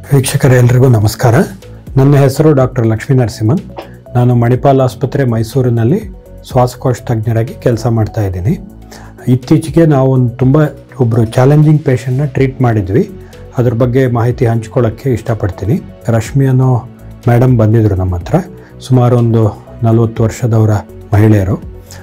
ವೀಕ್ಷಕರೇ ಎಲ್ಲರಿಗೂ ನಮಸ್ಕಾರ. ನನ್ನ ಹೆಸರು ಡಾಕ್ಟರ್ ಲಕ್ಷ್ಮೀ ನರಸಿಂಹನ್. ನಾನು ಮಣಿಪಾಲ್ ಆಸ್ಪತ್ರೆ ಮೈಸೂರಿನಲ್ಲಿ ಶ್ವಾಸಕೋಶ ತಜ್ಞರಾಗಿ ಕೆಲಸ ಮಾಡ್ತಾ ಇದ್ದೀನಿ. ಇತ್ತೀಚೆಗೆ ನಾವು ಒಬ್ಬರು ಚಾಲೆಂಜಿಂಗ್ ಪೇಷಂಟ್ನ ಟ್ರೀಟ್ ಮಾಡಿದ್ವಿ. ಅದ್ರ ಬಗ್ಗೆ ಮಾಹಿತಿ ಹಂಚ್ಕೊಳ್ಳೋಕ್ಕೆ ಇಷ್ಟಪಡ್ತೀನಿ. ರಶ್ಮಿ ಅನ್ನೋ ಮೇಡಮ್ ಬಂದಿದ್ದರು ನಮ್ಮ ಹತ್ರ. ಸುಮಾರು ಒಂದು 40 ವರ್ಷದವರ ಮಹಿಳೆಯರು.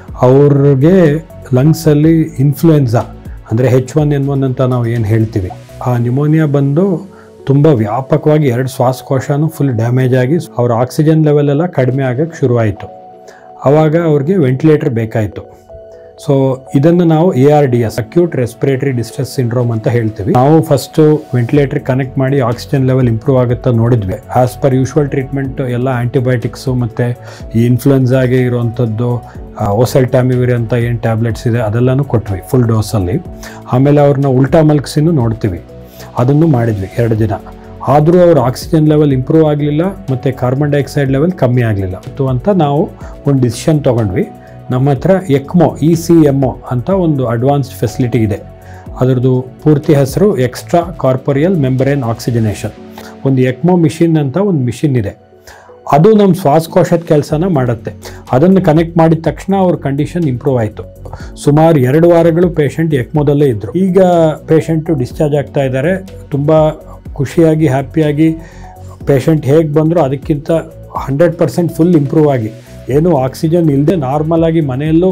ಅವ್ರಿಗೆ ಲಂಗ್ಸಲ್ಲಿ ಇನ್ಫ್ಲುಯೆನ್ಸಾ ಅಂದರೆ H1N1 ಅಂತ ನಾವು ಏನು ಹೇಳ್ತೀವಿ, ಆ ನ್ಯೂಮೋನಿಯಾ ಬಂದು ತುಂಬ ವ್ಯಾಪಕವಾಗಿ 2 ಶ್ವಾಸಕೋಶನೂ ಫುಲ್ ಡ್ಯಾಮೇಜ್ ಆಗಿ ಅವ್ರ ಆಕ್ಸಿಜನ್ ಲೆವೆಲ್ ಎಲ್ಲ ಕಡಿಮೆ ಆಗೋಕ್ಕೆ ಶುರುವಾಯಿತು. ಆವಾಗ ಅವ್ರಿಗೆ ವೆಂಟಿಲೇಟರ್ ಬೇಕಾಯಿತು. ಸೊ ಇದನ್ನು ನಾವು ARDS acute respiratory distress syndrome ಅಂತ ಹೇಳ್ತೀವಿ. ನಾವು ಫಸ್ಟು ವೆಂಟಿಲೇಟರ್ ಕನೆಕ್ಟ್ ಮಾಡಿ ಆಕ್ಸಿಜನ್ ಲೆವೆಲ್ ಇಂಪ್ರೂವ್ ಆಗುತ್ತಾ ನೋಡಿದ್ವಿ. ಆ್ಯಸ್ ಪರ್ ಯೂಶ್ವಲ್ ಟ್ರೀಟ್ಮೆಂಟ್ ಎಲ್ಲ ಆ್ಯಂಟಿಬಯೋಟಿಕ್ಸು ಮತ್ತು ಈ ಇನ್ಫ್ಲುಯೆನ್ಸಾಗೆ ಇರುವಂಥದ್ದು ಓಸೆಲ್ಟಾಮಿವಿರ್ ಅಂತ ಏನು ಟ್ಯಾಬ್ಲೆಟ್ಸ್ ಇದೆ ಅದೆಲ್ಲನೂ ಕೊಟ್ವಿ ಫುಲ್ ಡೋಸಲ್ಲಿ. ಆಮೇಲೆ ಅವ್ರನ್ನ ಉಲ್ಟಾ ಮಲಗಿಸಿನೂ ನೋಡ್ತೀವಿ. ಅದನ್ನು ಮಾಡಿದ್ವಿ 2 ದಿನ. ಆದರೂ ಅವ್ರ ಆಕ್ಸಿಜನ್ ಲೆವೆಲ್ ಇಂಪ್ರೂವ್ ಆಗಲಿಲ್ಲ ಮತ್ತು ಕಾರ್ಬನ್ ಡೈಆಕ್ಸೈಡ್ ಲೆವೆಲ್ ಕಮ್ಮಿ ಆಗಲಿಲ್ಲ ಅಂತ ನಾವು ಒಂದು ಡಿಸಿಷನ್ ತೊಗೊಂಡ್ವಿ. ನಮ್ಮ ಹತ್ರ ECMO ಅಂತ ಒಂದು ಅಡ್ವಾನ್ಸ್ಡ್ ಫೆಸಿಲಿಟಿ ಇದೆ. ಅದರದ್ದು ಪೂರ್ತಿ ಹೆಸರು ಎಕ್ಸ್ಟ್ರಾ ಕಾರ್ಪೊರಿಯಲ್ ಮೆಂಬ್ರೇನ್ ಆಕ್ಸಿಜನೇಷನ್. ಒಂದು ECMO ಮಿಷಿನ್ ಅಂತ ಒಂದು ಮಿಷಿನ್ ಇದೆ. ಅದು ನಮ್ಮ ಶ್ವಾಸಕೋಶದ ಕೆಲಸನ ಮಾಡುತ್ತೆ. ಅದನ್ನು ಕನೆಕ್ಟ್ ಮಾಡಿದ ತಕ್ಷಣ ಅವ್ರ ಕಂಡೀಷನ್ ಇಂಪ್ರೂವ್ ಆಯಿತು. ಸುಮಾರು 2 ವಾರಗಳು ಪೇಷಂಟ್ ECMOದಲ್ಲೇ ಇದ್ದರು. ಈಗ ಪೇಷಂಟು ಡಿಸ್ಚಾರ್ಜ್ ಆಗ್ತಾ ಇದ್ದಾರೆ. ತುಂಬ ಖುಷಿಯಾಗಿ ಹ್ಯಾಪಿಯಾಗಿ ಪೇಷಂಟ್ ಹೇಗೆ ಬಂದರೂ ಅದಕ್ಕಿಂತ 100% ಫುಲ್ ಇಂಪ್ರೂವ್ ಆಗಿ, ಏನು ಆಕ್ಸಿಜನ್ ಇಲ್ಲದೆ ನಾರ್ಮಲ್ ಆಗಿ ಮನೆಯಲ್ಲೂ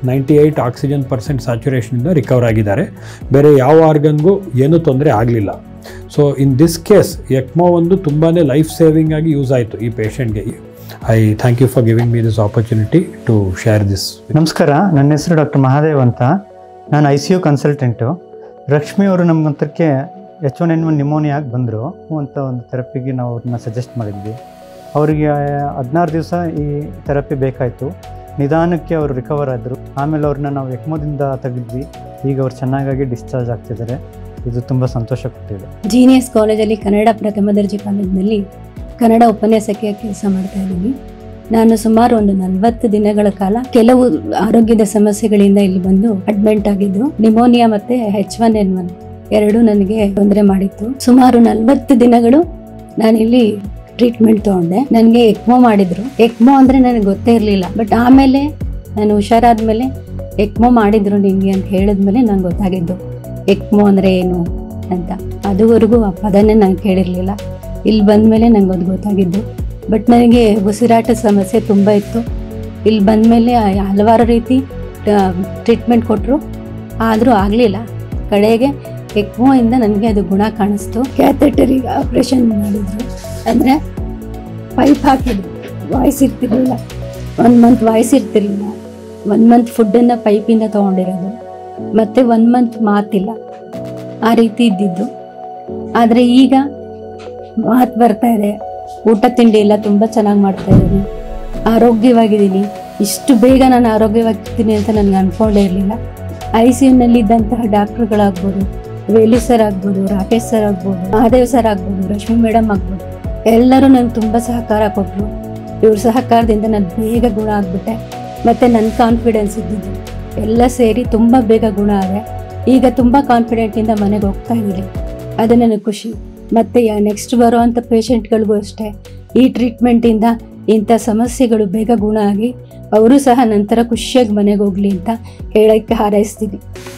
98 ಆಕ್ಸಿಜನ್ % ಸ್ಯಾಚುರೇಷನಿಂದ ರಿಕವರ್ ಆಗಿದ್ದಾರೆ. ಬೇರೆ ಯಾವ ಆರ್ಗನ್ಗೂ ಏನೂ ತೊಂದರೆ ಆಗಲಿಲ್ಲ. So in this case ECMO ಒಂದು ತುಂಬಾ ಲೈಫ್ ಸೇವಿಂಗ್ ಆಗಿ ಯೂಸ್ ಆಯಿತು ಈ ಪೇಷಂಟ್ಗೆ. I thank you for giving me this opportunity to share this. ನಮಸ್ಕಾರ, ನನ್ನ ಹೆಸರು ಡಾಕ್ಟರ್ ಮಹಾದೇವ್ ಅಂತ. ನಾನು ICU ಕನ್ಸಲ್ಟೆಂಟು. ರಶ್ಮಿ ಅವರು ನಮ್ಮ ಹತ್ರಕ್ಕೆ H1N1 ನ್ಯೂಮೋನಿಯಾಗಿ ಬಂದರು ಅಂತ ಒಂದು ಥೆರಪಿಗೆ ನಾವು ಅವ್ರನ್ನ ಸಜೆಸ್ಟ್ ಮಾಡಿದ್ವಿ. ಅವರಿಗೆ 16 ದಿವಸ ಈ ಥೆರಪಿ ಬೇಕಾಯಿತು. ನಿಧಾನಕ್ಕೆ ಅವರು ರಿಕವರ್ ಆದರು. ಆಮೇಲೆ ಅವ್ರನ್ನ ನಾವು ECMOದಿಂದ ತೆಗೆದ್ವಿ. ಈಗ ಅವ್ರು ಚೆನ್ನಾಗಿ ಡಿಸ್ಚಾರ್ಜ್ ಆಗ್ತಿದ್ದಾರೆ. ಇದು ತುಂಬ ಸಂತೋಷ ಕೊಟ್ಟಿದೆ. ಜೀನಿಯಸ್ ಕಾಲೇಜಲ್ಲಿ ಕನ್ನಡ ಪ್ರಥಮ ದರ್ಜೆ ಕಾಲೇಜಿನಲ್ಲಿ ಕನ್ನಡ ಉಪನ್ಯಾಸಕ್ಕೆ ಕೆಲಸ ಮಾಡ್ತಾ ಇದ್ದೀನಿ. ನಾನು ಸುಮಾರು ಒಂದು 40 ದಿನಗಳ ಕಾಲ ಕೆಲವು ಆರೋಗ್ಯದ ಸಮಸ್ಯೆಗಳಿಂದ ಇಲ್ಲಿ ಬಂದು ಅಡ್ಮಿಟ್ ಆಗಿದ್ದು. ನ್ಯೂಮೋನಿಯಾ ಮತ್ತೆ H1N1 ಎರಡೂ ನನಗೆ ತೊಂದರೆ ಮಾಡಿತ್ತು. ಸುಮಾರು 40 ದಿನಗಳು ನಾನಿಲ್ಲಿ ಟ್ರೀಟ್ಮೆಂಟ್ ತೊಗೊಂಡೆ. ನನಗೆ ECMO ಮಾಡಿದ್ರು. ECMO ಅಂದರೆ ನನಗೆ ಗೊತ್ತೇ ಇರಲಿಲ್ಲ. ಬಟ್ ಆಮೇಲೆ ನಾನು ಹುಷಾರಾದ್ಮೇಲೆ ECMO ಮಾಡಿದ್ರು ನಿಮಗೆ ಅಂತ ಹೇಳಿದ್ಮೇಲೆ ನಂಗೆ ಗೊತ್ತಾಗಿದ್ದು ECMO ಅಂದರೆ ಏನು ಅಂತ. ಅದುವರೆಗೂ ಆ ಪದನೇ ನಾನು ಕೇಳಿರಲಿಲ್ಲ. ಇಲ್ಲಿ ಬಂದಮೇಲೆ ನಂಗೆ ಅದು ಗೊತ್ತಾಗಿದ್ದು. ಬಟ್ ನನಗೆ ಉಸಿರಾಟ ಸಮಸ್ಯೆ ತುಂಬ ಇತ್ತು. ಇಲ್ಲಿ ಬಂದಮೇಲೆ ಹಲವಾರು ರೀತಿ ಟ್ರೀಟ್ಮೆಂಟ್ ಕೊಟ್ಟರು, ಆದರೂ ಆಗಲಿಲ್ಲ. ಕಡೆಗೆ ECMO ಇಂದ ನನಗೆ ಅದು ಗುಣ ಕಾಣಿಸ್ತು. ಕ್ಯಾಥೆಟರಿಗೆ ಆಪ್ರೇಷನ್ ಮಾಡಿದ್ರು. ಅಂದರೆ ಪೈಪ್ ಹಾಕಿದ್ರು. ವಾಯ್ಸ್ ಇರ್ತಿರ್ಲಿಲ್ಲ. 1 ಮಂತ್ ವಾಯ್ಸ್ ಇರ್ತಿರ್ಲಿಲ್ಲ. 1 ಮಂತ್ ಫುಡ್ಡನ್ನು ಪೈಪಿಂದ ತೊಗೊಂಡಿರೋದು. ಮತ್ತು 1 ಮಂತ್ ಮಾತಿಲ್ಲ. ಆ ರೀತಿ ಇದ್ದಿದ್ದು. ಆದರೆ ಈಗ ಮಾತು ಬರ್ತಾ ಇದೆ. ಊಟ ತಿಂಡಿ ಎಲ್ಲ ತುಂಬ ಚೆನ್ನಾಗಿ ಮಾಡ್ತಾ ಇದ್ದೀನಿ. ಆರೋಗ್ಯವಾಗಿದ್ದೀನಿ. ಇಷ್ಟು ಬೇಗ ನಾನು ಆರೋಗ್ಯವಾಗಿರ್ತೀನಿ ಅಂತ ನನಗೆ ಅಂದ್ಕೊಂಡೇ ಇರಲಿಲ್ಲ. ICUನಲ್ಲಿ ಇದ್ದಂತಹ ಡಾಕ್ಟ್ರುಗಳಾಗ್ಬೋದು, ವೇಲು ಸರ್ ಆಗ್ಬೋದು, ರಾಕೇಶ್ ಸರ್ ಆಗ್ಬೋದು, ಮಹಾದೇವ್ ಸರ್ ಆಗ್ಬೋದು, ರಶ್ಮಿ ಮೇಡಮ್ ಆಗ್ಬೋದು, ಎಲ್ಲರೂ ನನಗೆ ತುಂಬ ಸಹಕಾರ ಕೊಟ್ಟರು. ಇವ್ರ ಸಹಕಾರದಿಂದ ನಾನು ಬೇಗ ಗುಣ ಆಗಿಬಿಟ್ಟೆ. ಮತ್ತು ನನ್ನ ಕಾನ್ಫಿಡೆನ್ಸ್ ಇದ್ದಿದ್ದು ಎಲ್ಲ ಸೇರಿ ತುಂಬ ಬೇಗ ಗುಣ ಆದೆ. ಈಗ ತುಂಬ ಕಾನ್ಫಿಡೆಂಟಿಂದ ಮನೆಗೆ ಹೋಗ್ತಾ ಇದ್ದೀನಿ. ಅದು ನನಗೆ ಖುಷಿ. ಮತ್ತು ನೆಕ್ಸ್ಟ್ ಬರೋವಂಥ ಪೇಷಂಟ್ಗಳಿಗೂ ಅಷ್ಟೇ ಈ ಟ್ರೀಟ್ಮೆಂಟಿಂದ ಇಂಥ ಸಮಸ್ಯೆಗಳು ಬೇಗ ಗುಣ ಆಗಿ ಅವರು ಸಹ ನಂತರ ಖುಷಿಯಾಗಿ ಮನೆಗೆ ಹೋಗಲಿ ಅಂತ ಹೇಳೋಕ್ಕೆ ಹಾರೈಸ್ತೀನಿ.